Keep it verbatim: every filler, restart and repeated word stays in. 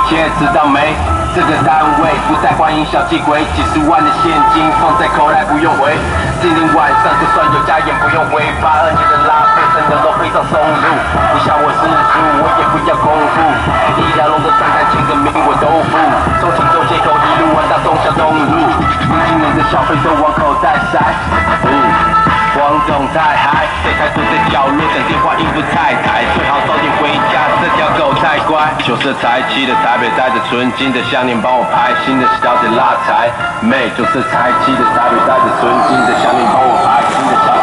切知道没？这个单位不再欢迎小气鬼，几十万的现金放在口袋不用回。今天晚上就算有家宴不用回，八二年的拉菲真的都非常松露。你想我是猪，我也不要功夫，一条龙的三三千个名我都付。从轻中街口一路玩到中小东路，年轻人的消费都往口袋塞。黄总太嗨，这台坐在角落等电话应付太太，最好早点回家，这条狗太乖。酒色财气的台北带着纯金的项链帮我拍，新的小姐拉财妹，酒色财气的台北带着纯金的项链帮我拍，新的小姐。